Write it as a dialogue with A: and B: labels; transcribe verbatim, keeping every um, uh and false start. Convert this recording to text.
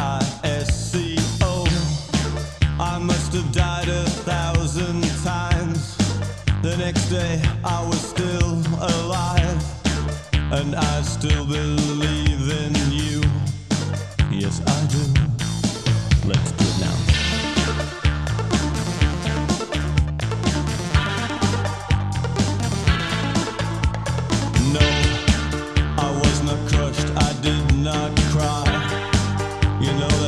A: I S C O. I must have died a thousand times. The next day I was still alive, and I still believe in you. Yes, I do. Let's do it now. No, I was not crushed, I did not cry. You know